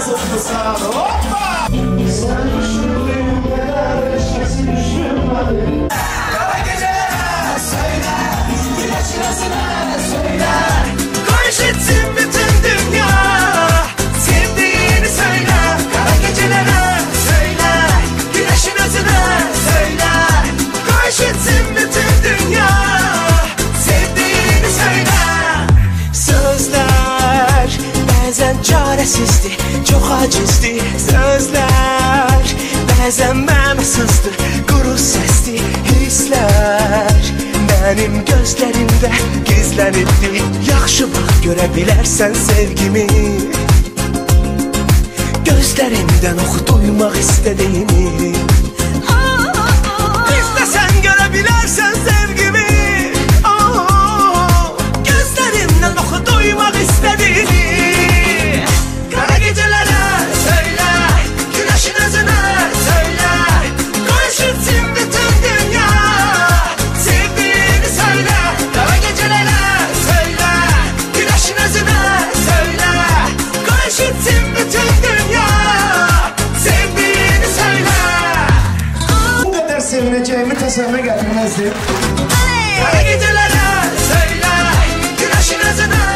Zıplısan hoppa. Sen düşündüğün kadar eşkisi düşünmedim. Kara geceler söyle, güneş nasına söyle. Koş etsin bütün dünya, sevdiğini söyle. Kara gecelere söyle, güneşin özüne söyle. Koş etsin bütün dünya, sevdiğini söyle. Sözler bazen çaresizdi, çok acizdi. Sözler bazen mənasızdı, quru səsdi. Hisslər mənim gözlərimdə gizlənibdi. Yaxşı bax, görə bilərsən sevgimi. Gözlərimdən oxu, duymaq istədiyimi. İstəsən görə bilərsən sevgimi. Gözlərimdən oxu, duymaq istədiyimi. Kara gecelere söyle, güneşin özüne söyle. Koş etsin bütün dünya, sevdiğini söyle. Kara gecelere söyle, güneşin özüne söyle. Koş etsin bütün dünya, sevdiğini söyle. Bu kadar sevineceğimi tasavvur gelmezdi. Kara gecelere söyle, güneşin özüne